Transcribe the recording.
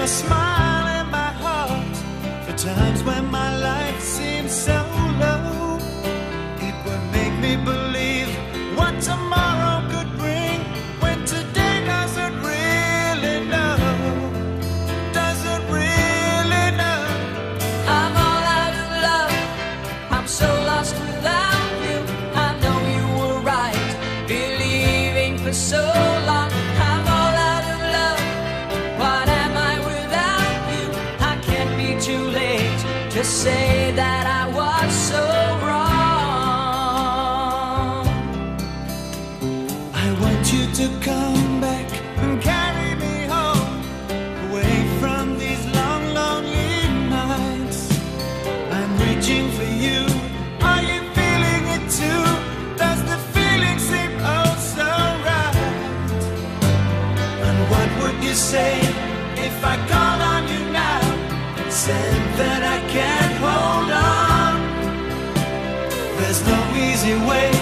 a smile in my heart for times when my life seems so low. It would make me believe what tomorrow could bring when today doesn't really know. Doesn't really know. I'm all out of love. I'm so lost without you. I know you were right, believing for so long. I'm all out of love. What am I without you? I can't be too late to say that I was so wrong. I want you to come back and carry me home, away from these long, lonely nights. I'm reaching for you. Are you feeling it too? Does the feeling seem oh so right? And what would you say if I called on you now and said that I can't hold on? There's no easy way